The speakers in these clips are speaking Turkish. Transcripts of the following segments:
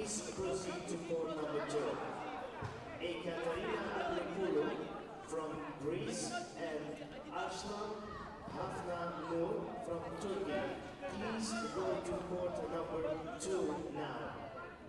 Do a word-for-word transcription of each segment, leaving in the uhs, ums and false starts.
Please proceed to court number two. Ekaterina Alepoulou from Greece and Aslan Hafna from Turkey. Please go to court number two now.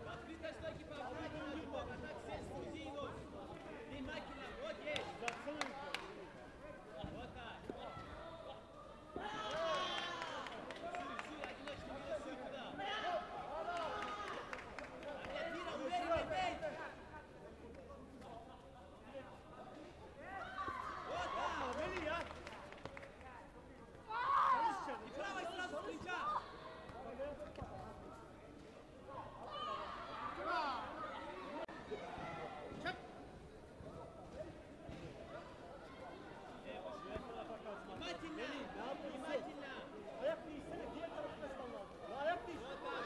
Ayak değişsene, diğer tarafına açman lazım. Ayak değiş.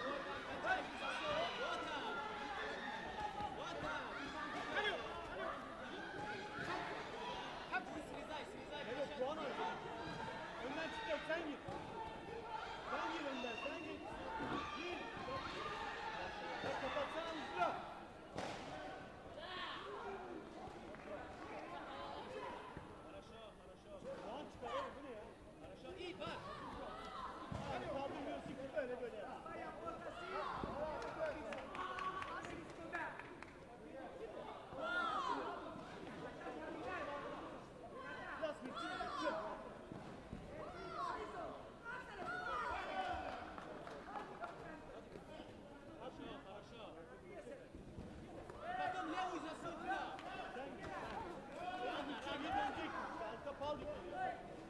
Evet, puan al. Önden çık, sen gir. Sen gir önden, sen gir. Gir. Bak, kapatsana hızlı. Puan çıkar oğlum, bu ne ya? Хорошо, и бар! Abi kaldırmıyorsun ki böyle böyle ya. Biraz geçin, geçin. Хорошо, хорошо. Потом левую засунь туда. Rani, Rani dönecek. Arka pal gidiyor.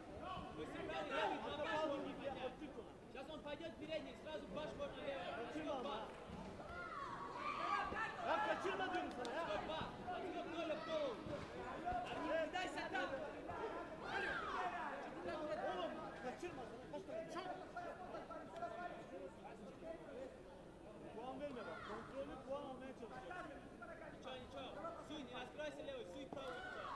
Arka pal gidiyor. Сейчас он пойдет в передний, сразу баш можно левый. Kaçırma ama. Ya kaçırma diyorum sana ya. Бах, отсюда Коля в голову. Не дайся там. Oğlum kaçırma sana. Kaç tane? Çak. Puan verme bak. Kontrollü puan almaya çalışacağız. Ничего, ничего. Суй, не раскройся левый, суй правый туда.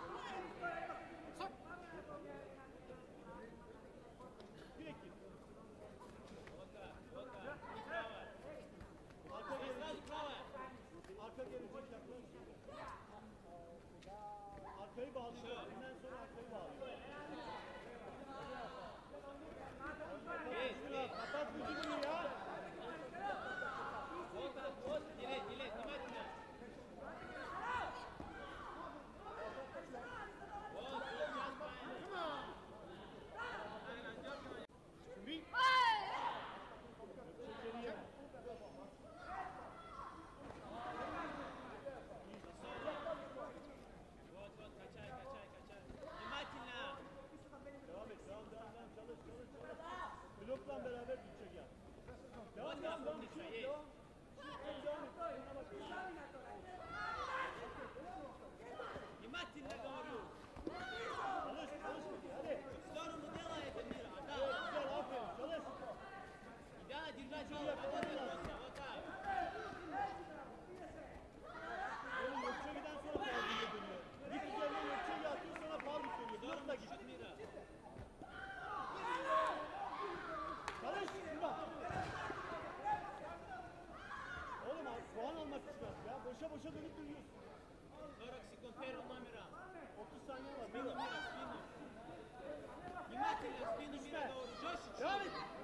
Direkt git. Вот так, вот так. И правая. Arka И gelecek. сразу правая. Arka gelecek yaklaş. Arkayı bağlıyor. Ondan sonra arkayı bağlıyor. Есть, есть. Kapat gücünü ya. Вот так, вот. Делай, делай, внимательно. Вот, вот, сейчас правильно. Bir. Geriye. Вот, вот, качай, качай, качай. Внимательно. Devam et, devam, devam, devam. Çalış, çalış, çalış. Blokla beraber gidecek ya. Devam, Вот devam, так, devam. умница, Devam, есть. devam. Devam et. Buna bak. Внимательно говорю. Çalış, çalış. Hadi. В сторону делай это, Мира. А Evet, там. güzel, aferin. Çalış. И надо держать голову. Вот это, вот так. Oğlum yokça giden sonra faul dönüyor. Git üzerine yokça yatıyor sonra faul dönüyor. Blokla git. Чуть Мира. Çalış. Şurada. Oğlum puan almak için yap ya. Boşa boşa dönüp duruyorsun. сорок секунд первым номером. otuz saniye var. Спину, Мира, спину. Внимательно, спину, Мира, говорю. Жестче, Devam чуть. et.